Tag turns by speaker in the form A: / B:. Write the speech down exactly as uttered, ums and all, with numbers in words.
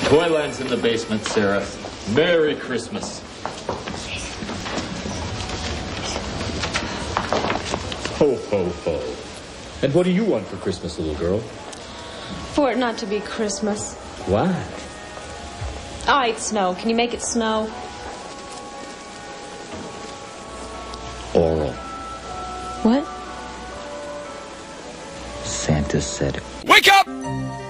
A: Toyland's in the basement, Sarah. Merry Christmas. Ho, ho, ho. And what do you want for Christmas, little girl?
B: For it not to be Christmas.
A: Why?
B: All right, snow. Can you make it snow?
A: Oral.
B: What?
A: Santa said it.
C: Wake up!